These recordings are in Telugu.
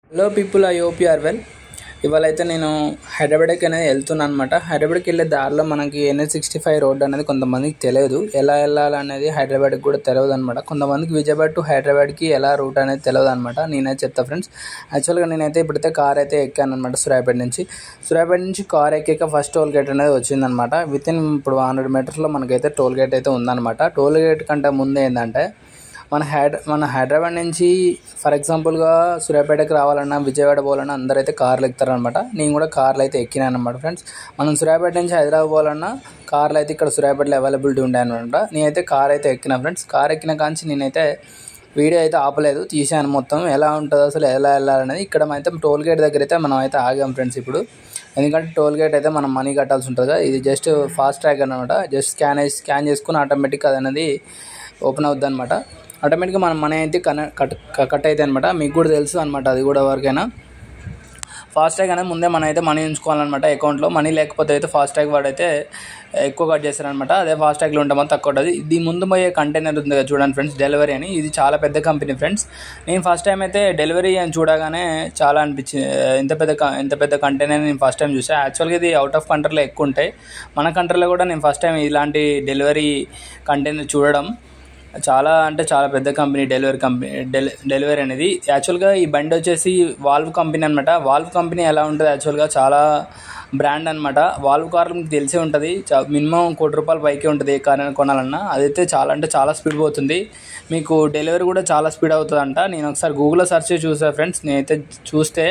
Hello people, I hope you are well. ఇవాళ అయితే నేను హైదరాబాద్కి అనేది వెళ్తున్నాను అనమాట. హైదరాబాద్కి వెళ్ళే దారిలో మనకి NH65 రోడ్ అనేది కొంతమందికి తెలియదు. ఎలా వెళ్ళాలనేది హైదరాబాద్కి కూడా తెలియదు అనమాట. కొంతమందికి విజయవాడ టు హైదరాబాద్కి ఎలా రూట్ అనేది తెలియదు అనమాట. నేనైతే చెప్తా ఫ్రెండ్స్. యాక్చువల్గా నేనైతే ఇప్పుడైతే కార్ అయితే ఎక్కాను అనమాట. సూర్యాపేట నుంచి కార్ ఎక్కాక ఫస్ట్ టోల్ గేట్ అనేది వచ్చిందనమాట. వితిన్ ఇప్పుడు 100 మీటర్స్లో మనకైతే టోల్ గేట్ అయితే ఉందన్నమాట. టోల్ గేట్ కంటే ముందు ఏంటంటే మన హైదరాబాద్ నుంచి ఫర్ ఎగ్జాంపుల్గా సూర్యాపేటకి రావాలన్నా, విజయవాడ పోవాలన్నా అందరైతే కార్లు ఎక్కుతారనమాట. నేను కూడా కార్లు అయితే ఎక్కినాను అనమాట ఫ్రెండ్స్. మనం సూర్యాపేట నుంచి హైదరాబాద్ పోవాలన్నా కార్లు అయితే ఇక్కడ సూర్యాపేటలో అవైలబిలిటీ ఉంటాయన్నమాట. నేనైతే కార్ అయితే ఎక్కినా ఫ్రెండ్స్. కార్ ఎక్కిన కాంచి నేనైతే వీడియో అయితే ఆపలేదు, తీసాను మొత్తం ఎలా ఉంటుందో అసలు ఎలా వెళ్ళాలనేది. ఇక్కడ అయితే టోల్ గేట్ దగ్గర అయితే మనం అయితే ఆగాం ఫ్రెండ్స్ ఇప్పుడు. ఎందుకంటే టోల్ గేట్ అయితే మనం మనీ కట్టాల్సి ఉంటుంది కదా. ఇది జస్ట్ ఫాస్ట్ ట్రాక్ అనమాట. జస్ట్ స్కాన్ చేసుకుని ఆటోమేటిక్ అది అనేది ఓపెన్ అవుద్ది అనమాట. ఆటోమేటిక్గా మన మనీ అయితే కట్ అయితే అనమాట. మీకు కూడా తెలుసు అనమాట అది కూడా ఎవరికైనా. ఫాస్ట్రాగ్ అనేది ముందే మనం అయితే మనీ ఉంచుకోవాలన్నమాట అకౌంట్లో. మనీ లేకపోతే అయితే ఫాస్ట్రాగ్ వాడైతే ఎక్కువ కట్ చేస్తారనమాట. అదే ఫాస్ట్రాగ్లో ఉంటామో తక్కువ ఉంటుంది. ఇది ముందు పోయే కంటైనర్ ఉంది కదా చూడండి ఫ్రెండ్స్, డెలివరీ అని. ఇది చాలా పెద్ద కంపెనీ ఫ్రెండ్స్. నేను ఫస్ట్ టైం అయితే డెలివరీ అని చూడగానే చాలా అనిపించింది. ఇంత పెద్ద కంటైనర్ నేను ఫస్ట్ టైం చూసాను. యాక్చువల్గా ఇది అవుట్ ఆఫ్ కంట్రీలో ఎక్కువ ఉంటాయి. మన కంట్రీలో కూడా నేను ఫస్ట్ టైం ఇలాంటి డెలివరీ కంటైనర్ చూడడం. చాలా అంటే చాలా పెద్ద కంపెనీ డెలివరీ అనేది. యాక్చువల్గా ఈ బండి వచ్చేసి వాల్వ్ కంపెనీ అనమాట. వాల్వ్ కంపెనీ ఎలా ఉంటుంది యాక్చువల్గా చాలా బ్రాండ్ అనమాట. వాల్వ్ కార్లు మీకు తెలిసే ఉంటుంది. మినిమం ₹1,00,00,000 పైకే ఉంటుంది ఏ కార్ కొనాలన్నా. అదైతే చాలా అంటే చాలా స్పీడ్ పోతుంది. మీకు డెలివరీ కూడా చాలా స్పీడ్ అవుతుందంట. నేను ఒకసారి గూగుల్లో సెర్చ్ చేసి చూసాను ఫ్రెండ్స్. నేనైతే చూస్తే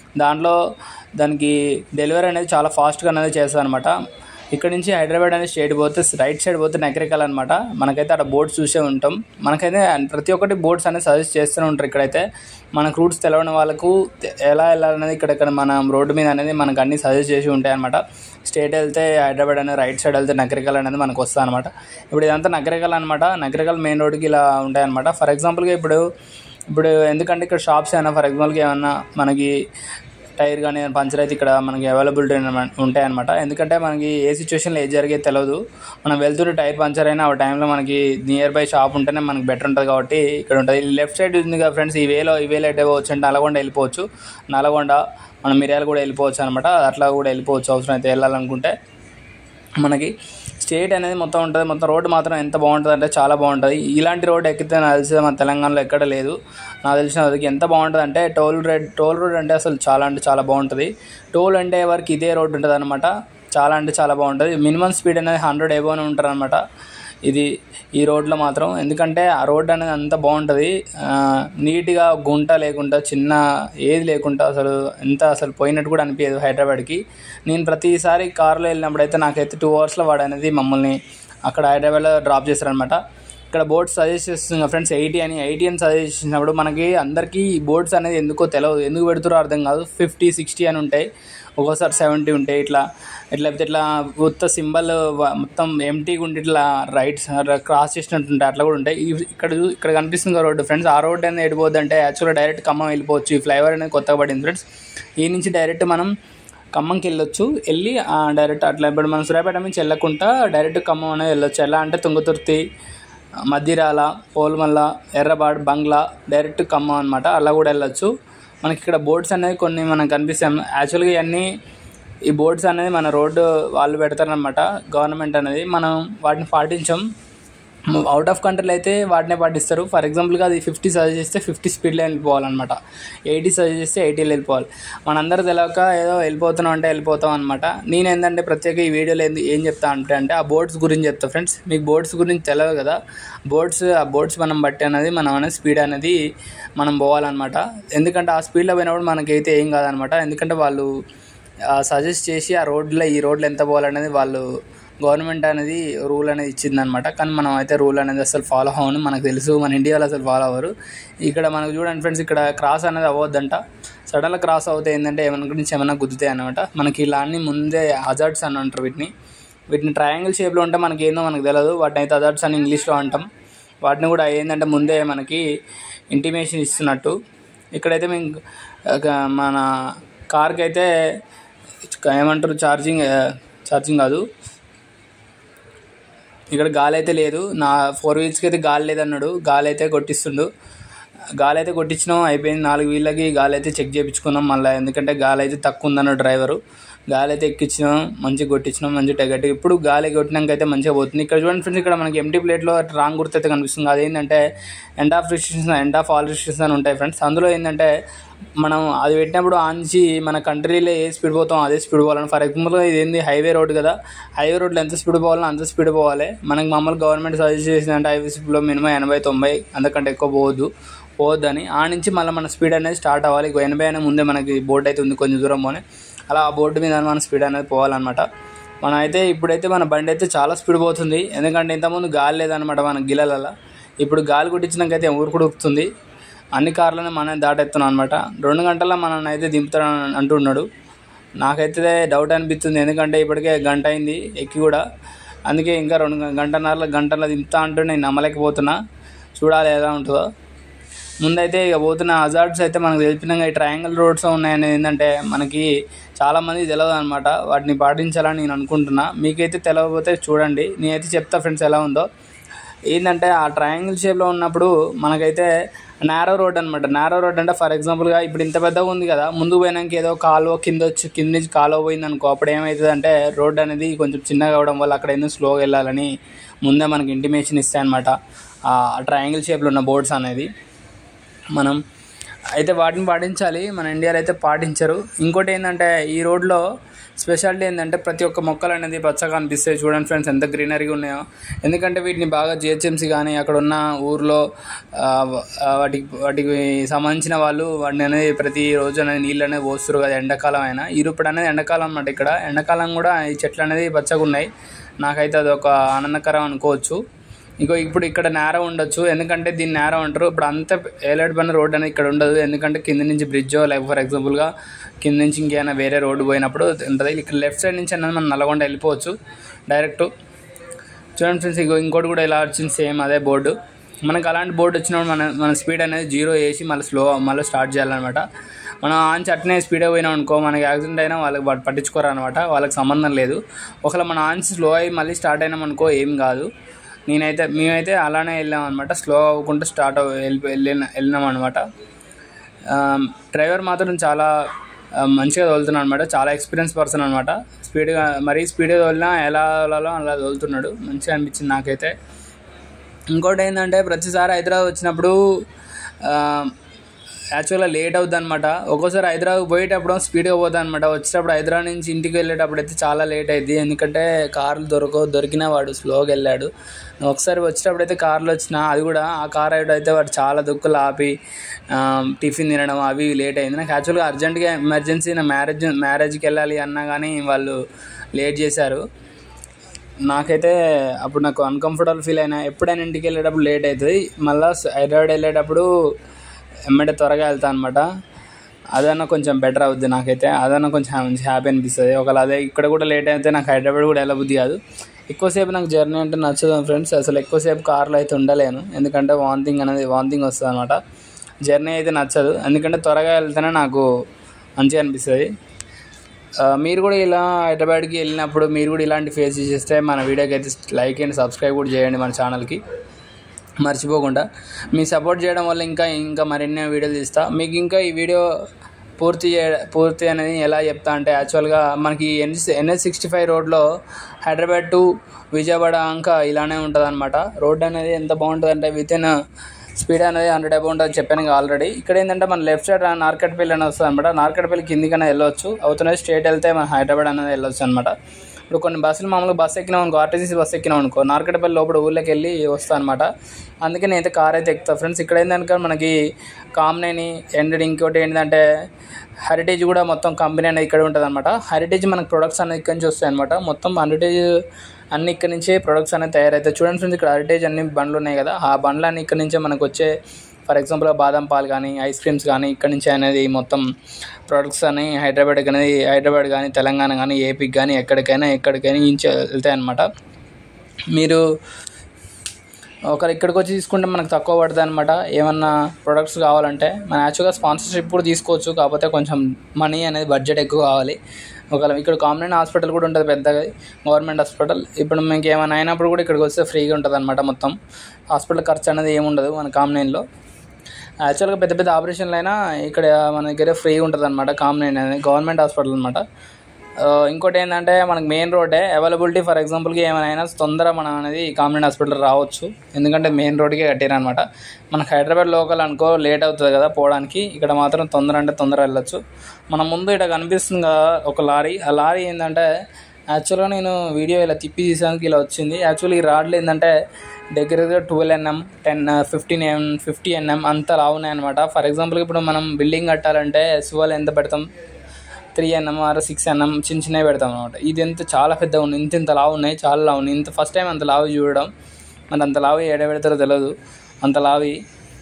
దానికి డెలివరీ అనేది చాలా ఫాస్ట్గా అనేది చేస్తాను అనమాట. ఇక్కడ నుంచి హైదరాబాద్ అనేది స్ట్రైట్ పోతే రైట్ సైడ్ పోతే నకరికల్ అనమాట. మనకైతే అక్కడ బోర్డ్స్ చూసే ఉంటాం. మనకైతే ప్రతి ఒక్కటి బోర్డ్స్ అనేది సజెస్ట్ చేస్తూనే ఉంటారు. ఇక్కడైతే మనకు రూట్స్ తెలవని వాళ్ళకు ఎలా వెళ్ళాలనేది ఇక్కడ మన రోడ్డు మీద అనేది మనకు అన్ని సజెస్ట్ చేసి ఉంటాయి అనమాట. స్ట్రైట్ వెళ్తే హైదరాబాద్ అనేది, రైట్ సైడ్ వెళ్తే నకరికల్ అనేది మనకు వస్తుంది అనమాట. ఇప్పుడు ఇదంతా నకరికల్ అనమాట. నకరికల్ మెయిన్ రోడ్కి ఇలా ఉంటాయి అనమాట. ఫర్ ఎగ్జాంపుల్గా ఇప్పుడు ఎందుకంటే ఇక్కడ షాప్స్ అయినా ఫర్ ఎగ్జాంపుల్గా ఏమన్నా మనకి టైర్ కానీ పంచర్ అయితే ఇక్కడ మనకి అవైలబిలిటీ ఉంటాయన్నమాట. ఎందుకంటే మనకి ఏ సిచ్యువేషన్లో ఏది జరిగేది తెలియదు. మనం వెళ్తుంటే టైర్ పంచర్ అయినా ఆ టైంలో మనకి నియర్ బై షాప్ ఉంటేనే మనకి బెటర్ ఉంటుంది కాబట్టి ఇక్కడ ఉంటుంది. లెఫ్ట్ సైడ్ ఉంది కదా ఫ్రెండ్స్. ఈ వేలో అయితే పోవచ్చు అంటే నల్గొండ వెళ్ళిపోవచ్చు. నల్గొండ మనం మిర్యాల కూడా వెళ్ళిపోవచ్చు అనమాట. అట్లా కూడా వెళ్ళిపోవచ్చు అవసరం అయితే వెళ్ళాలనుకుంటే. మనకి స్టేట్ అనేది మొత్తం ఉంటుంది. మొత్తం రోడ్డు మాత్రం ఎంత బాగుంటుంది అంటే చాలా బాగుంటుంది. ఇలాంటి రోడ్ ఎక్కితే నాకు తెలిసి మన తెలంగాణలో ఎక్కడ లేదు. నాకు తెలిసిన అది ఎంత బాగుంటుంది అంటే టోల్ రోడ్ అంటే అసలు చాలా అంటే చాలా బాగుంటుంది. టోల్ అంటే వరకు ఇదే రోడ్ ఉంటుంది అనమాట. చాలా అంటే చాలా బాగుంటుంది. మినిమం స్పీడ్ అనేది 100 ఎబోనే ఉంటారు అనమాట ఈ రోడ్లో మాత్రం. ఎందుకంటే ఆ రోడ్ అనేది అంత బాగుంటుంది. నీట్గా గుంట లేకుండా చిన్న ఏది లేకుండా అసలు పోయినట్టు కూడా అనిపించదు హైదరాబాద్కి. నేను ప్రతిసారి కార్లో వెళ్ళినప్పుడు అయితే నాకైతే 2 అవర్స్లో వాడు అనేది మమ్మల్ని అక్కడ హైదరాబాద్లో డ్రాప్ చేస్తారనమాట. ఇక్కడ బోర్డ్స్ సజెస్ట్ చేస్తుంది ఫ్రెండ్స్ 80 అని సజెస్ట్ చేసినప్పుడు మనకి అందరికీ ఈ బోర్డ్స్ అనేది ఎందుకో తెలియదు, ఎందుకు పెడుతారో అర్థం కాదు. 50, 60 అని ఉంటాయి, ఒక్కోసారి 70 ఉంటాయి. ఇట్లా కొత్త సింబల్ మొత్తం ఎంటీగా ఉండి ఇట్లా క్రాస్ చేసినట్టు ఉంటాయి. అట్లా కూడా ఉంటాయి. ఇక్కడ కనిపిస్తుంది రోడ్డు ఫ్రెండ్స్. ఆ రోడ్డు అనేది ఎడిపోద్ది అంటే యాక్చువల్గా డైరెక్ట్ ఖమ్మం వెళ్ళిపోవచ్చు. ఈ ఫ్లైఓవర్ అనేది కొత్తగా పడింది ఫ్రెండ్స్. ఈ నుంచి డైరెక్ట్ మనం ఖమ్మంకి వెళ్ళి డైరెక్ట్ అట్లా ఇప్పుడు మనం సూర్యాపేట నుంచి వెళ్ళకుండా డైరెక్ట్ ఖమ్మం అనేది వెళ్ళొచ్చు. ఎలా అంటే తుంగతుర్తి, మద్దిరాల, పోల్మల్ల, ఎర్రబాడ్, బంగ్లా డైరెక్ట్ ఖమ్మం అనమాట. అలా కూడా వెళ్ళొచ్చు. మనకి ఇక్కడ బోర్డ్స్ అనేది కొన్ని మనకు కనిపిస్తాయి. యాక్చువల్గా ఈ బోర్డ్స్ అనేది మన రోడ్డు వాళ్ళు పెడతారనమాట, గవర్నమెంట్ అనేది. మనం వాటిని పాటించాం. అవుట్ ఆఫ్ కంట్రీలో అయితే వాటినే పాటిస్తారు. ఫర్ ఎగ్జాంపుల్గా అది 50 సజెస్ట్ చేస్తే 50 స్పీడ్లో వెళ్ళిపోవాలన్నమాట. 80 సజెస్ట్ చేస్తే 80లో వెళ్ళిపోవాలి. మనందరూ తెలియక ఏదో వెళ్ళిపోతాం అనమాట. నేను ఏంటంటే ప్రత్యేక ఈ వీడియోలో ఏం చెప్తా అంటే ఆ బోర్డ్స్ గురించి చెప్తా ఫ్రెండ్స్. మీకు బోర్డ్స్ గురించి తెలియదు కదా. ఆ బోర్డ్స్ మనం బట్టి అనేది స్పీడ్ అనేది మనం పోవాలన్నమాట. ఎందుకంటే ఆ స్పీడ్లో పోయినప్పుడు మనకైతే ఏం కాదనమాట. ఎందుకంటే వాళ్ళు సజెస్ట్ చేసి ఈ రోడ్లో ఎంత పోవాలనేది వాళ్ళు గవర్నమెంట్ అనేది రూల్ అనేది ఇచ్చిందనమాట. కానీ మనం అయితే రూల్ అనేది అసలు ఫాలో అవ్వను. మనకు తెలుసు మన ఇండియాలో అసలు ఫాలో అవ్వరు. ఇక్కడ మనకు చూడండి ఫ్రెండ్స్, ఇక్కడ క్రాస్ అనేది అవ్వద్దంట. సడన్గా క్రాస్ అవుతే ఏంటంటే ఏమైనా గుద్దుతాయి అనమాట. మనకి ఇలా అన్ని ముందే హజార్డ్స్ అని అంటారు వీటిని ట్రయాంగిల్ షేప్లో ఉంటే మనకి తెలియదు. వాటిని అయితే హజార్డ్స్ అని ఇంగ్లీష్లో అంటాం. వాటిని కూడా ఏంటంటే ముందే మనకి ఇంటిమేషన్ ఇస్తున్నట్టు. ఇక్కడైతే మేము మన కార్కి అయితే ఏమంటారు ఛార్జింగ్ కాదు, ఇక్కడ గాలి అయితే లేదు. నా 4 వీల్స్కి అయితే గాలి లేదన్నాడు. గాలి అయితే కొట్టిస్తుండు. గాలి అయితే కొట్టించినాం, అయిపోయింది. 4 వీళ్ళకి గాలి అయితే చెక్ చేయించుకున్నాం మళ్ళీ, ఎందుకంటే గాలి అయితే తక్కువ ఉందన్న డ్రైవరు. గాలి అయితే ఎక్కించినాం, మంచిగా కొట్టించినాం, మంచిగా గట్టిగా. ఇప్పుడు గాలి కొట్టినాక అయితే మంచిగా పోతుంది. ఇక్కడ చూడండి ఫ్రెండ్స్, ఇక్కడ మనకి ఎంటీ ప్లేట్లో రాంగ్ గుర్తు అయితే కనిపిస్తుంది. అదేంటంటే ఎండ్ ఆఫ్ ఆల్ రిస్ట్రిక్షన్స్ అని ఉంటాయి ఫ్రెండ్స్. అందులో ఏంటంటే మనం అది పెట్టినప్పుడు ఆంచి మన కంట్రీలో ఏ స్పీడ్ పోతాం అదే స్పీడ్ పోవాలని. ఫర్ ఎగ్జాంపుల్ ఇది ఏంది హైవే రోడ్ కదా, హైవే రోడ్లో ఎంత స్పీడ్ పోవాలో అంత స్పీడ్ పోవాలి. మనకి మామూలు గవర్నమెంట్ సజెస్ట్ చేసిందంటే హైవే స్పీడ్లో మినిమం 80-90 అంతకంటే ఎక్కువ పోవద్దని. ఆ నుంచి మళ్ళీ మన స్పీడ్ అనేది స్టార్ట్ అవ్వాలి. 80 అనే ముందే మనకి బోర్డు అయితే ఉంది కొంచెం దూరం పోనీ, అలా ఆ బోర్డు మీద మన స్పీడ్ అనేది పోవాలన్నమాట. మనం అయితే ఇప్పుడైతే మన బండి అయితే చాలా స్పీడ్ పోతుంది, ఎందుకంటే ఇంతకుముందు గాలి లేదనమాట మన గిల్లలలో. ఇప్పుడు గాలి కొట్టించినాకైతే ఊరుకుడుకుతుంది. అన్ని కార్లను మనం దాటెత్తున్నాం అనమాట. 2 గంటల్లో మనల్ని అయితే దింపుతాడని అంటున్నాడు. నాకైతే డౌట్ అనిపిస్తుంది, ఎందుకంటే ఇప్పటికే గంట అయింది ఎక్కి కూడా. అందుకే ఇంకా 2 గంటల దింపుతా అంటూ నేను నమ్మలేకపోతున్నా. చూడాలి ఎలా ఉంటుందో. ముందైతే ఇక పోతున్న హజార్డ్స్ అయితే మనకు తెలిపినాక ఈ ట్రయాంగిల్ రోడ్స్ ఉన్నాయని ఏంటంటే మనకి చాలామంది తెలియదు అనమాట. వాటిని పాటించాలని నేను అనుకుంటున్నా. మీకైతే తెలియకపోతే చూడండి, నేనైతే చెప్తా ఫ్రెండ్స్ ఎలా ఉందో. ఏంటంటే ఆ ట్రయాంగిల్ షేప్లో ఉన్నప్పుడు మనకైతే నేరో రోడ్ అనమాట. నేరో రోడ్ అంటే ఫర్ ఎగ్జాంపుల్గా ఇప్పుడు ఇంత పెద్దగా ఉంది కదా, ముందుకు పోయినాక ఏదో కాలువ కింద నుంచి కాలువ పోయింది అనుకో, అప్పుడు ఏమవుతుంది అంటే రోడ్ అనేది కొంచెం చిన్నగా అవడం వల్ల అక్కడ ఎందుకు స్లోగా వెళ్ళాలని ముందే మనకి ఇంటిమేషన్ ఇస్తాయి అనమాట ఆ ట్రయాంగిల్ షేప్లో ఉన్న బోర్డ్స్ అనేది. మనం అయితే వాటిని పాటించాలి, మన ఇండియాలో అయితే పాటించరు. ఇంకోటి ఏంటంటే ఈ రోడ్లో స్పెషాలిటీ ఏంటంటే ప్రతి ఒక్క మొక్కలు అనేది పచ్చగా అనిపిస్తాయి. చూడండి ఫ్రెండ్స్ ఎంత గ్రీనరీగా ఉన్నాయో. ఎందుకంటే వీటిని బాగా జిహెచ్ఎంసీ కానీ అక్కడ ఉన్న ఊర్లో వాటికి సంబంధించిన వాళ్ళు వాటిని అనేది ప్రతిరోజు అనేది నీళ్ళు అనేది పోస్తారు కదా, ఎండాకాలం అయినా. ఇప్పుడు అనేది ఎండాకాలం అన్నమాట. ఇక్కడ ఎండాకాలం కూడా ఈ చెట్లు అనేది పచ్చగా ఉన్నాయి. నాకైతే అదొక ఆనందకరం అనుకోవచ్చు. ఇప్పుడు ఇక్కడ నేర ఉండొచ్చు, ఎందుకంటే దీన్ని నేర అంటారు. ఇప్పుడు అంత ఏలాడు పైన రోడ్ అనేది ఇక్కడ ఉండదు, ఎందుకంటే కింద నుంచి బ్రిడ్జో లేక ఫర్ ఎగ్జాంపుల్గా కింద నుంచి ఇంకేమైనా వేరే రోడ్డు పోయినప్పుడు ఉంటుంది. ఇక్కడ లెఫ్ట్ సైడ్ నుంచి అనేది మనం నల్గొండ వెళ్ళిపోవచ్చు డైరెక్ట్. చూడండి ఫ్రెండ్స్, ఇంకోటి కూడా ఇలా వచ్చింది సేమ్ అదే బోర్డు. మనకు అలాంటి బోర్డు వచ్చినప్పుడు మన స్పీడ్ అనేది 0 వేసి మళ్ళీ స్టార్ట్ చేయాలన్నమాట. మనం ఆంచి అట్నే స్పీడ్గా పోయినాం అనుకో, మనకి యాక్సిడెంట్ అయినా వాళ్ళకి పట్టించుకోరు అనమాట, వాళ్ళకి సంబంధం లేదు. ఒకవేళ మన ఆంచి స్లో అయ్యి మళ్ళీ స్టార్ట్ అయినాం అనుకో ఏం కాదు. మేమైతే అలానే వెళ్ళాం అనమాట, స్లో అవ్వకుండా వెళ్ళినాం అనమాట. డ్రైవర్ మాత్రం చాలా మంచిగా తోలుతున్నాడు అనమాట, చాలా ఎక్స్పీరియన్స్ పర్సన్ అనమాట. మరీ స్పీడ్గా తోలినా ఎలా తోలాలో అలా తోలుతున్నాడు, మంచిగా అనిపించింది నాకైతే. ఇంకోటి ఏంటంటే ప్రతిసారి హైదరాబాద్ వచ్చినప్పుడు యాక్చువల్గా లేట్ అవుతుంది అనమాట. ఒక్కోసారి హైదరాబాద్ పోయేటప్పుడు స్పీడ్గా పోతుంది అనమాట, వచ్చేటప్పుడు హైదరాబాద్ నుంచి ఇంటికి వెళ్ళేటప్పుడు అయితే చాలా లేట్ అయింది, ఎందుకంటే కార్లు దొరికిన వాడు స్లోగా వెళ్ళాడు. ఒకసారి వచ్చేటప్పుడు అయితే కార్లో వచ్చిన, అది కూడా ఆ కార్ అయితే వాడు చాలా దుక్కులు ఆపి టిఫిన్ తినడం అవి లేట్ అయింది. నాకు యాక్చువల్గా అర్జెంట్గా ఎమర్జెన్సీ నా మ్యారేజ్కి వెళ్ళాలి అన్నా కానీ వాళ్ళు లేట్ చేశారు. నాకైతే అప్పుడు నాకు అన్కంఫర్టబుల్ ఫీల్ అయినా. ఎప్పుడైనా ఇంటికి వెళ్ళేటప్పుడు లేట్ అవుతుంది, మళ్ళీ హైదరాబాద్ వెళ్ళేటప్పుడు ఎమ్మటే త్వరగా వెళ్తాను అనమాట. అదన్నా కొంచెం బెటర్ అవుద్ది నాకైతే, అదన్నా కొంచెం మంచి హ్యాపీ అనిపిస్తుంది. ఒకవేళ అదే ఇక్కడ కూడా లేట్ అయితే నాకు హైదరాబాద్ కూడా వెళ్ళబుద్ధి కాదు. ఎక్కువసేపు నాకు జర్నీ అంటే నచ్చదు ఫ్రెండ్స్, అసలు ఎక్కువసేపు కార్లో అయితే ఉండలేను, ఎందుకంటే వాంతింగ్ వస్తుంది అనమాట. జర్నీ అయితే నచ్చదు, ఎందుకంటే త్వరగా వెళ్తేనే నాకు మంచిగా అనిపిస్తుంది. మీరు కూడా ఇలా హైదరాబాద్కి వెళ్ళినప్పుడు మీరు కూడా ఇలాంటి ఫేస్ చేస్తే మన వీడియోకి అయితే లైక్ అండ్ సబ్స్క్రైబ్ కూడా చేయండి మన ఛానల్కి మర్చిపోకుండా. మీ సపోర్ట్ చేయడం వల్ల ఇంకా మరిన్ని వీడియోలు తీస్తా. మీకు ఇంకా ఈ వీడియో పూర్తి అనేది ఎలా చెప్తా అంటే, యాక్చువల్గా మనకి NH65 రోడ్లో హైదరాబాద్ టు విజయవాడ ఇంకా ఇలానే ఉంటుంది అనమాట. రోడ్ అనేది ఎంత బాగుంటుంది అంటే వితిన్ స్పీడ్ అనేది 100 అబౌ ఉంటుంది చెప్పాను ఆల్రెడీ. ఇక్కడ ఏంటంటే మన లెఫ్ట్ సైడ్ నార్కట్పల్లి అనేది వస్తుంది అనమాట. నార్కట్పల్లి కిందికైనా వెళ్ళొచ్చు, అవుతున్నది స్ట్రేట్ వెళ్తే మన హైదరాబాద్ అనేది వెళ్ళొచ్చు అనమాట. ఇప్పుడు కొన్ని బస్సులు మామూలుగా బస్సు ఎక్కినాం అనుకో, ఆర్టీసీ బస్సు ఎక్కినాం అనుకో, నార్కట్పల్లి లోపల ఊళ్ళోకి వెళ్ళి వస్తా అనమాట. అందుకే నేనైతే కార్ అయితే ఎక్కుతా ఫ్రెండ్స్. ఇక్కడ ఏంటంటే మనకి కామనేని ఎండ్ ఇంకోటి ఏంటంటే హెరిటేజ్ కూడా మొత్తం కంపెనీ అనేది ఇక్కడ ఉంటుంది అనమాట. హెరిటేజ్ మనకు ప్రొడక్ట్స్ అనేది ఇక్కడ నుంచి వస్తాయి అనమాట. మొత్తం హెరిటేజ్ అన్ని ఇక్కడ నుంచే ప్రొడక్ట్స్ అనేది తయారవుతాయి. చూడండి ఫ్రెండ్స్, ఇక్కడ హెరిటేజ్ అన్ని బండ్లు ఉన్నాయి కదా, ఆ బండ్లు అన్ని ఇక్కడ నుంచే మనకు వచ్చే. ఫర్ ఎగ్జాంపుల్గా బాదం పాలు కానీ ఐస్ క్రీమ్స్ కానీ ఇక్కడ నుంచి అనేది మొత్తం ప్రొడక్ట్స్ అని హైదరాబాద్ కానీ తెలంగాణ కానీ ఏపీకి కానీ ఎక్కడికైనా నుంచి వెళ్తాయి అన్నమాట. మీరు ఒకరు ఇక్కడికి వచ్చి తీసుకుంటే మనకు తక్కువ పడుతుంది అనమాట. ఏమన్నా ప్రొడక్ట్స్ కావాలంటే మన యాక్చువల్గా స్పాన్సర్షిప్ కూడా తీసుకోవచ్చు, కాకపోతే కొంచెం మనీ అనేది బడ్జెట్ ఎక్కువ కావాలి. ఒకవేళ ఇక్కడ కామన్ హాస్పిటల్ కూడా ఉంటుంది పెద్దగా, గవర్నమెంట్ హాస్పిటల్. ఇప్పుడు మీకు ఏమైనా అయినప్పుడు కూడా ఇక్కడికి వస్తే ఫ్రీగా ఉంటుంది అనమాట. మొత్తం హాస్పిటల్ ఖర్చు అనేది ఏముండదు మన కామనేన్లో. యాక్చువల్గా పెద్ద పెద్ద ఆపరేషన్లు అయినా ఇక్కడ మన దగ్గర ఫ్రీ ఉంటుంది అనమాట. కామన్ అనేది గవర్నమెంట్ హాస్పిటల్ అనమాట. ఇంకోటి ఏంటంటే మనకి మెయిన్ రోడ్డే అవైలబిలిటీ. ఫర్ ఎగ్జాంపుల్కి ఏమైనా తొందర మనం అనేది కామన్ హాస్పిటల్ రావచ్చు, ఎందుకంటే మెయిన్ రోడ్కే కట్టారు అనమాట. మనకు హైదరాబాద్ లోకల్ అనుకో లేట్ అవుతుంది కదా పోవడానికి, ఇక్కడ మాత్రం తొందర వెళ్ళొచ్చు. మన ముందు ఇక్కడ కనిపిస్తుంది కదా ఒక లారీ. ఆ లారీ ఏంటంటే యాక్చువల్గా నేను వీడియో ఇలా తిప్పి తీసానికి ఇలా వచ్చింది. యాక్చువల్లీ ఈ రాడ్లు ఏంటంటే దగ్గర 12 mm 50 mm అంత లావున్నాయి అనమాట. ఫర్ ఎగ్జాంపుల్కి ఇప్పుడు మనం బిల్డింగ్ కట్టాలంటే సువాలు ఎంత పెడతాం, 3 mm or 6 mm చిన్నవి పెడతాం అనమాట. ఇది ఎంత చాలా పెద్దగా ఉంది, ఇంత లావు ఉన్నాయి, చాలా లావు ఉన్నాయి. ఇంత ఫస్ట్ టైం అంత లావు చూడడం. మరి అంత లావు ఏడ పెడతారో తెలియదు, అంత లావి.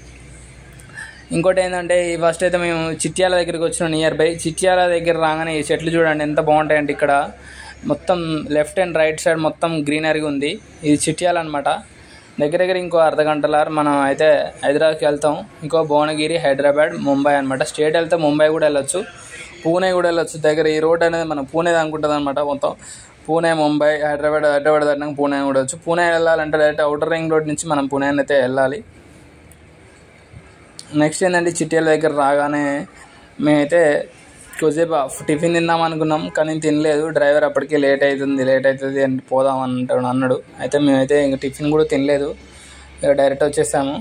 ఇంకోటి ఏంటంటే ఈ ఫస్ట్ అయితే మేము చిట్యాల దగ్గరికి వచ్చినాం. నియర్ బై చిట్యాల దగ్గర రాగానే ఈ చెట్లు చూడండి ఎంత బాగుంటాయంటే, ఇక్కడ మొత్తం లెఫ్ట్ అండ్ రైట్ సైడ్ మొత్తం గ్రీనరీగా ఉంది. ఇది చిట్యాల అనమాట. దగ్గర ఇంకో అర్ధగంటలారు మనం అయితే హైదరాబాద్కి వెళ్తాం. ఇంకో భువనగిరి, హైదరాబాద్, ముంబై అనమాట. స్టేట్ వెళ్తే ముంబై కూడా వెళ్ళొచ్చు, పూణే కూడా వెళ్ళొచ్చు. దగ్గర ఈ రోడ్ అనేది మనం పూణే అనుకుంటుంది అనమాట. మొత్తం పూణే, ముంబై, హైదరాబాద్ దాటినాక పూణే కూడా వచ్చు. పూణే వెళ్ళాలంటే డైరెక్ట్ అవుటర్ రింగ్ రోడ్ నుంచి మనం పూణే అయితే వెళ్ళాలి. నెక్స్ట్ ఏంటంటే చిట్యాల దగ్గర రాగానే మేమైతే కొద్దిసేపు టిఫిన్ తిందాం అనుకున్నాం, కానీ తినలేదు. డ్రైవర్ అప్పటికే లేట్ అవుతుంది అని పోదాం అన్నాడు. అయితే మేమైతే ఇంక టిఫిన్ కూడా తినలేదు, ఇక డైరెక్ట్ వచ్చేసాము.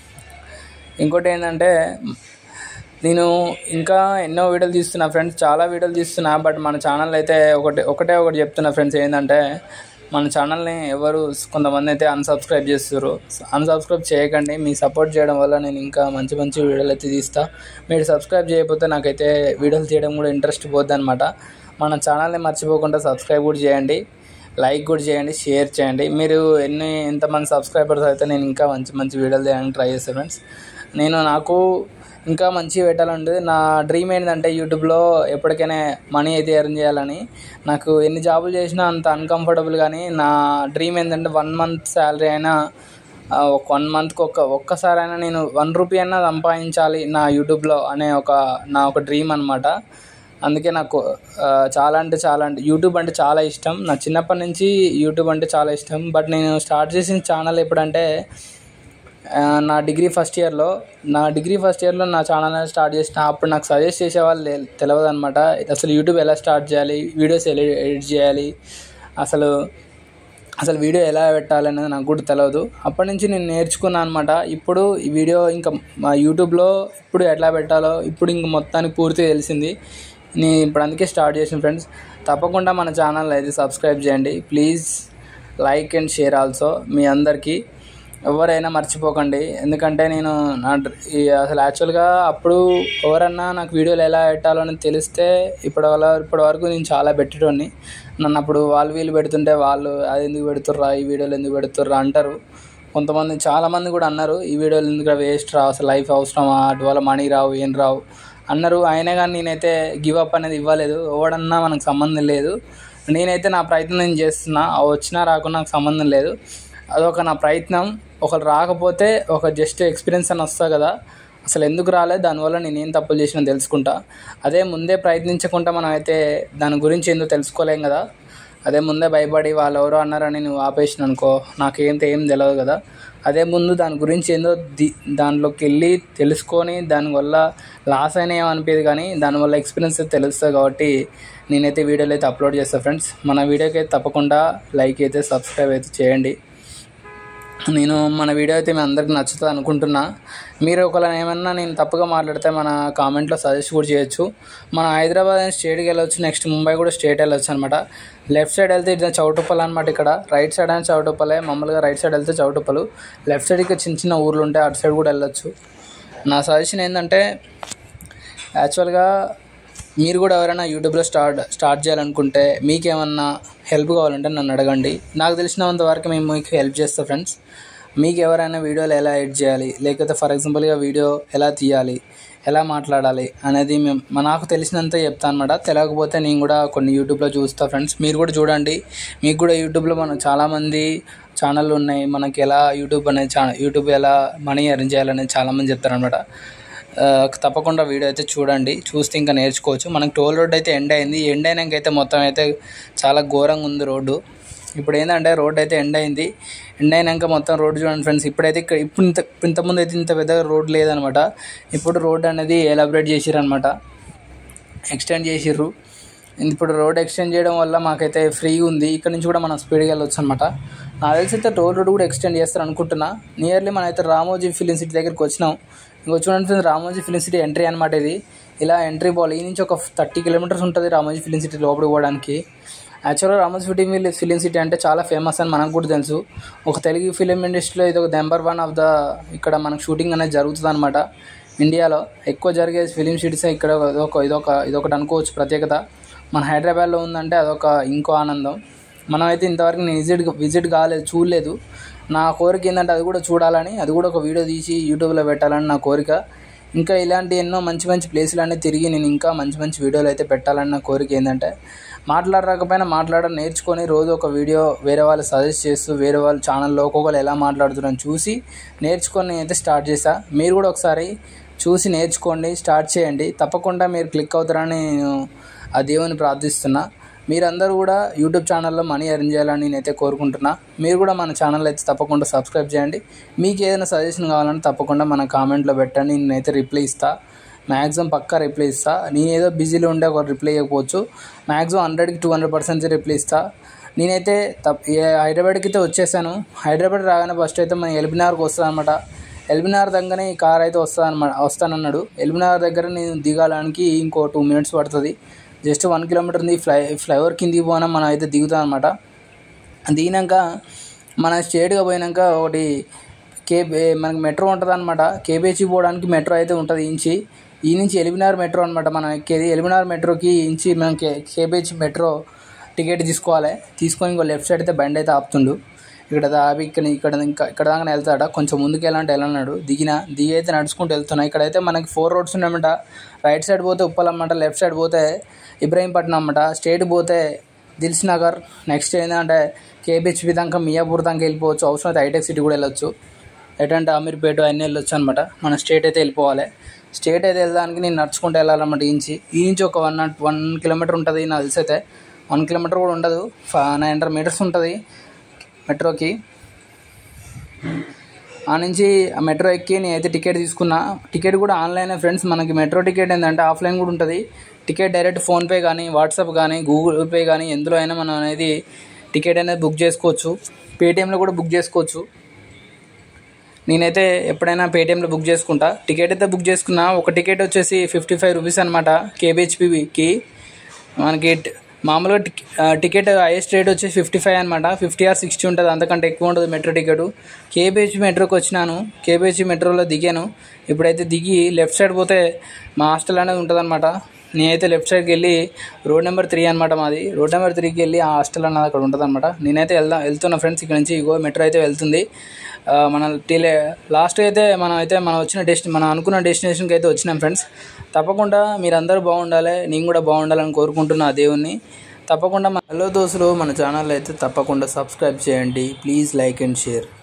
ఇంకోటి ఏంటంటే నేను ఇంకా ఎన్నో వీడియోలు తీస్తున్నా ఫ్రెండ్స్, చాలా వీడియోలు తీస్తున్నా. బట్ మన ఛానల్ అయితే ఒకటే చెప్తున్నా ఫ్రెండ్స్, ఏంటంటే మన ఛానల్ని కొంతమంది అయితే అన్సబ్స్క్రైబ్ చేస్తారు. అన్సబ్స్క్రైబ్ చేయకండి. మీ సపోర్ట్ చేయడం వల్ల నేను ఇంకా మంచి వీడియోలు అయితే తీస్తా. మీరు సబ్స్క్రైబ్ చేయకపోతే నాకైతే వీడియోలు తీయడం కూడా ఇంట్రెస్ట్ పోద్ది అనమాట. మన ఛానల్ని మర్చిపోకుండా సబ్స్క్రైబ్ కూడా చేయండి, లైక్ కూడా చేయండి, షేర్ చేయండి. మీరు ఎంతమంది సబ్స్క్రైబర్స్ అయితే నేను ఇంకా మంచి వీడియోలు తీయడానికి ట్రై చేస్తాను ఫ్రెండ్స్. నాకు ఇంకా మంచిగా పెట్టాలంటే నా డ్రీమ్ ఏంటంటే యూట్యూబ్లో ఎప్పటికైనా మనీ అయితే ఎర్న్ చేయాలని. నాకు ఎన్ని జాబులు చేసినా అంత అన్కంఫర్టబుల్, కానీ నా డ్రీమ్ ఏంటంటే 1 month శాలరీ అయినా 1 monthకి ఒక్కసారైనా నేను 1 రూపీ అయినా సంపాదించాలి నా యూట్యూబ్లో అనే నా ఒక డ్రీమ్ అనమాట. అందుకే నాకు చాలా యూట్యూబ్ అంటే చాలా ఇష్టం. నా చిన్నప్పటి నుంచి యూట్యూబ్ అంటే చాలా ఇష్టం. బట్ నేను స్టార్ట్ చేసిన ఛానల్ ఎప్పుడంటే నా డిగ్రీ ఫస్ట్ ఇయర్లో నా ఛానల్ స్టార్ట్ చేసిన. అప్పుడు నాకు సజెస్ట్ చేసేవాళ్ళు తెలియదు అనమాట. అసలు యూట్యూబ్ ఎలా స్టార్ట్ చేయాలి, వీడియోస్ ఎలా ఎడిట్ చేయాలి, అసలు వీడియో ఎలా పెట్టాలి అనేది నాకు కూడా తెలియదు. అప్పటి నుంచి నేను నేర్చుకున్నాను అనమాట. ఇప్పుడు ఈ వీడియో ఇంకా మా యూట్యూబ్లో ఇప్పుడు ఎట్లా పెట్టాలో ఇప్పుడు ఇంక మొత్తానికి పూర్తిగా తెలిసింది. నేను ఇప్పుడు అందుకే స్టార్ట్ చేసిన ఫ్రెండ్స్. తప్పకుండా మన ఛానల్ అయితే సబ్స్క్రైబ్ చేయండి please. Like and share also. మీ అందరికీ ఎవరైనా మర్చిపోకండి, ఎందుకంటే నేను అసలు యాక్చువల్గా అప్పుడు ఎవరన్నా నాకు వీడియోలు ఎలా పెట్టాలో అని తెలిస్తే ఇప్పటి వరకు నేను చాలా పెట్టేటోని. నన్ను అప్పుడు వీళ్ళు పెడుతుంటే వాళ్ళు అది ఎందుకు పెడుతుర్రా, ఈ వీడియోలు ఎందుకు పెడుతుర్రా అంటారు. చాలామంది కూడా అన్నారు, ఈ వీడియోలు ఎందుకు వేస్ట్ రా, అసలు లైఫ్ అవసరమా, అటు వల్ల మనీ రావు ఏం రావు అన్నారు. అయినా కానీ నేనైతే గివ్ అప్ అనేది ఇవ్వలేదు. ఎవడన్నా మనకు సంబంధం లేదు. నేనైతే నా ప్రయత్నం నేను చేస్తున్నా. వచ్చినా రాకున్నా నాకు సంబంధం లేదు. అదొక నా ప్రయత్నం. ఒకరు రాకపోతే జస్ట్ ఎక్స్పీరియన్స్ అని వస్తా కదా, అసలు ఎందుకు రాలేదు, దానివల్ల నేనేం తప్పులు చేసినా తెలుసుకుంటా. అదే ముందే ప్రయత్నించకుండా మనం అయితే దాని గురించి ఏందో తెలుసుకోలేం కదా. అదే ముందే భయపడి వాళ్ళు ఎవరో అన్నారని నువ్వు ఆపేసిన అనుకో, నాకేం తెలియదు కదా. అదే ముందు దాని గురించి ఏందో దాంట్లోకి వెళ్ళి తెలుసుకొని దానివల్ల లాస్ అయినా ఏమనిపించదు, కానీ దానివల్ల ఎక్స్పీరియన్స్ తెలుస్తుంది. కాబట్టి నేనైతే వీడియోలు అయితే అప్లోడ్ చేస్తాను ఫ్రెండ్స్. మన వీడియోకి అయితే తప్పకుండా లైక్ అయితే సబ్స్క్రైబ్ అయితే చేయండి. మన వీడియో అయితే మీ అందరికి నచ్చుతుంది అనుకుంటున్నా. మీరు ఒకవేళ ఏమన్నా నేను తప్పుగా మాట్లాడితే మన కామెంట్లో సజెస్ట్ కూడా చేయొచ్చు. మన హైదరాబాద్ స్టేట్కి వెళ్ళొచ్చు, నెక్స్ట్ ముంబై కూడా స్టేట్ వెళ్ళొచ్చు అనమాట. లెఫ్ట్ సైడ్ వెళ్తే ఇది చౌటుప్పల్ అనమాట. ఇక్కడ రైట్ సైడ్ అని చౌటుప్పలే, మామూలుగా రైట్ సైడ్ వెళ్తే చౌటుప్పలు. లెఫ్ట్ సైడ్ ఇక్కడ చిన్న ఊర్లు ఉంటాయి, అటు సైడ్ కూడా వెళ్ళొచ్చు. నా సజెషన్ ఏంటంటే యాక్చువల్గా మీరు కూడా ఎవరైనా యూట్యూబ్లో స్టార్ట్ చేయాలనుకుంటే మీకేమన్నా హెల్ప్ కావాలంటే నన్ను అడగండి. నాకు తెలిసినంత వరకు మేము మీకు హెల్ప్ చేస్తాం ఫ్రెండ్స్. మీకు ఎవరైనా వీడియోలు ఎలా ఎడిట్ చేయాలి, లేకపోతే ఫర్ ఎగ్జాంపుల్గా వీడియో ఎలా తీయాలి, ఎలా మాట్లాడాలి అనేది నాకు తెలిసినంత చెప్తాను అనమాట. తెలియకపోతే నేను కూడా కొన్ని యూట్యూబ్లో చూస్తా ఫ్రెండ్స్. మీరు కూడా చూడండి. మీకు కూడా యూట్యూబ్లో చాలామంది ఛానళ్ళు ఉన్నాయి. మనకి ఎలా యూట్యూబ్ ఎలా మనీ ఎర్న్ చేయాలనేది చాలామంది చెప్తారనమాట. తప్పకుండా వీడియో అయితే చూడండి, చూస్తే ఇంకా నేర్చుకోవచ్చు. మనకి టోల్ రోడ్ అయితే ఎండ్ అయింది. ఎండ్ అయినాకైతే మొత్తం అయితే చాలా ఘోరంగా ఉంది రోడ్డు. ఇప్పుడు ఏంటంటే రోడ్ అయితే ఎండ్ అయినాక మొత్తం రోడ్డు చూడండి ఫ్రెండ్స్. ఇప్పుడైతే ఇంతకుముందు అయితే ఇంత పెద్ద రోడ్ లేదనమాట. ఇప్పుడు రోడ్ అనేది ఎలాబరేట్ చేసిర్రు అనమాట, ఎక్స్టెండ్ చేసిర్రు. ఇప్పుడు రోడ్ ఎక్స్టెండ్ చేయడం వల్ల మాకైతే ఫ్రీ ఉంది. ఇక్కడ నుంచి కూడా మనం స్పీడ్గా వెళ్ళొచ్చు అనమాట. నాకు తెలిసి అయితే రోడ్ కూడా ఎక్స్టెండ్ చేస్తారు అనుకుంటున్నా. నియర్లీ మనం అయితే రామోజీ ఫిలిం సిటీ దగ్గరికి వచ్చినాం. ఇంకో చూడండి friends, Ramoji film city entry అనమాట ఇది. ఇలా ఎంట్రీ పోవాలి. ఈ నుంచి ఒక 30 కిలోమీటర్స్ ఉంటుంది రామోజీ ఫిలిం సిటీ లోపలికి పోవడానికి. యాక్చువల్గా రామోజీ ఫిలిం సిటీ అంటే చాలా ఫేమస్ అని మనకు కూడా తెలుసు. ఒక తెలుగు ఫిలిం ఇండస్ట్రీలో ఇది ఒక నెంబర్ 1 ఆఫ్ ద ఇక్కడ మనకు షూటింగ్ అనేది జరుగుతుంది అనమాట. ఇండియాలో ఎక్కువ జరిగే ఫిలిం సిటీస్ ఇక్కడ ఇదొకటి అనుకోవచ్చు ప్రత్యేకత. మన హైదరాబాద్లో ఉందంటే అదొక ఇంకో ఆనందం. మనమైతే ఇంతవరకు నేను విజిట్ కాలేదు, చూడలేదు. నా కోరిక ఏంటంటే అది కూడా చూడాలని, అది కూడా ఒక వీడియో తీసి యూట్యూబ్లో పెట్టాలని నా కోరిక. ఇంకా ఇలాంటి ఎన్నో మంచి మంచి ప్లేసులు అన్నీ తిరిగి నేను ఇంకా మంచి మంచి వీడియోలు అయితే పెట్టాలని నా కోరిక. ఏంటంటే మాట్లాడరాకపోయినా మాట్లాడడం నేర్చుకొని రోజు ఒక వీడియో వేరే వాళ్ళు సజెస్ట్ చేస్తూ వేరే వాళ్ళ ఛానల్లో ఒక్కొక్కరు ఎలా మాట్లాడుతున్నారని చూసి నేర్చుకొని అయితే స్టార్ట్ చేశా. మీరు కూడా ఒకసారి చూసి నేర్చుకోండి, స్టార్ట్ చేయండి. తప్పకుండా మీరు క్లిక్ అవుతారని నేను ఆ దేవుని ప్రార్థిస్తున్నా. మీరందరూ కూడా యూట్యూబ్ ఛానల్లో మనీ ఎర్న్ చేయాలని నేనైతే కోరుకుంటున్నా. మీరు కూడా మన ఛానల్ అయితే తప్పకుండా సబ్స్క్రైబ్ చేయండి. మీకు ఏదైనా సజెషన్ కావాలని తప్పకుండా మన కామెంట్లో పెట్టండి, నేనైతే రిప్లై ఇస్తా. మ్యాక్సిమం పక్కా రిప్లై ఇస్తా. నేను ఏదో బిజీలో ఉండే ఒక రిప్లై ఇవ్వకపోవచ్చు, మ్యాక్సిమం 100కి 200% రిప్లై ఇస్తా. నేనైతే హైదరాబాద్కి అయితే వచ్చేసాను. హైదరాబాద్ రాగానే ఫస్ట్ అయితే మన ఎల్బీనగర్కి వస్తుంది అనమాట. ఎల్బీనగర్ దగ్గరనే ఈ కార్ అయితే వస్తానన్నాడు. ఎల్బీనగర్ దగ్గర నేను దిగడానికి ఇంకో 2 minutes పడుతుంది. జస్ట్ 1 kilometer ఉంది. ఫ్లైఓవర్ కిందికి పోయినా మనం అయితే దిగుతాం అనమాట. దిగినాక మన స్ట్రేట్గా పోయినాక ఒకటి మనకి మెట్రో ఉంటుంది అనమాట. కేబీహెచ్కి పోవడానికి మెట్రో అయితే ఉంటుంది. ఈ నుంచి ఎల్బీనగర్ మెట్రో అనమాట మనం ఎక్కేది. ఎల్బీనగర్ మెట్రోకి మనం కేబీహెచ్ మెట్రో టికెట్ తీసుకోవాలి. తీసుకొని ఇంకో లెఫ్ట్ సైడ్ అయితే బండి అయితే ఆపుతుండు. ఇక్కడ ఆపి ఇక్కడ దాకా వెళ్తాడ. కొంచెం ముందుకు వెళ్ళన్నాడు. దిగి అయితే నడుచుకుంటూ వెళ్తున్నా. ఇక్కడైతే మనకి 4 roads ఉన్నాయన్నమాట. రైట్ సైడ్ పోతే ఉప్పల్ అన్నమాట, లెఫ్ట్ సైడ్ పోతే ఇబ్రహీంపట్నం అన్నమాట, స్ట్రేట్ పోతే దిల్స్ నగర్. నెక్స్ట్ ఏంటంటే కేబీహెచ్పి దాకా మియాపూర్ దాకా వెళ్ళిపోవచ్చు. అవసరం అయితే హైటెక్ సిటీ కూడా వెళ్ళొచ్చు. ఎటంటే అమీర్పేట అన్నీ వెళ్ళొచ్చు అనమాట. మనం స్ట్రేట్ అయితే వెళ్ళిపోవాలి. స్ట్రేట్ అయితే వెళ్ళడానికి నేను నడుచుకుంటూ వెళ్ళాలన్నమాట. ఈ నుంచి ఒక 1 kilometer ఉంటుంది. నాకు తెలిసి అయితే 1 kilometer కూడా ఉండదు, 900 meters ఉంటుంది మెట్రోకి. ఆ నుంచి ఆ మెట్రో ఎక్కి నేనైతే టికెట్ తీసుకున్నా. టికెట్ కూడా ఆన్లైన్ ఫ్రెండ్స్. మనకి మెట్రో టికెట్ ఏంటంటే ఆఫ్లైన్ కూడా ఉంటుంది. టికెట్ డైరెక్ట్ ఫోన్పే కానీ వాట్సాప్ కానీ గూగుల్ పే కానీ ఎందులో అయినా మనం అనేది టికెట్ అనేది బుక్ చేసుకోవచ్చు. పేటిఎంలో కూడా బుక్ చేసుకోవచ్చు. నేనైతే ఎప్పుడైనా పేటిఎంలో బుక్ చేసుకుంటా. టికెట్ అయితే బుక్ చేసుకున్నా. ఒక టికెట్ వచ్చేసి 55 rupees అనమాట. కేబీహెచ్పికి మనకి మామూలుగా టికెట్ హైయెస్ట్ రేట్ వచ్చేసి 55 అనమాట. 50 or 60 ఉంటుంది, అంతకంటే ఎక్కువ ఉంటుంది మెట్రో టికెట్. కేబీహెచ్పి మెట్రోకి వచ్చినాను. కేబీహెచ్పి మెట్రోలో దిగాను. ఇప్పుడైతే దిగి లెఫ్ట్ సైడ్ పోతే మా హాస్టల్ అనేది ఉంటుంది అనమాట. నేనైతే లెఫ్ట్ సైడ్కి వెళ్ళి రోడ్ నెంబర్ 3 అనమాట మాది. రోడ్ నెంబర్ 3కి వెళ్ళి ఆ హాస్టల్ అన్నది అక్కడ ఉంటుంది అనమాట. నేనైతే వెళ్తున్నా ఫ్రెండ్స్. ఇక్కడ నుంచి ఇగో మెట్రో అయితే వెళ్తుంది. మన లాస్ట్ అయితే మనం అనుకున్న డెస్టినేషన్కి అయితే వచ్చినాం ఫ్రెండ్స్. తప్పకుండా మీరందరూ బాగుండాలి, నేను కూడా బాగుండాలని కోరుకుంటున్నా ఆ దేవుణ్ణి. తప్పకుండా హలో దోస్తులు, మన ఛానల్ అయితే తప్పకుండా సబ్స్క్రైబ్ చేయండి. Please like and share.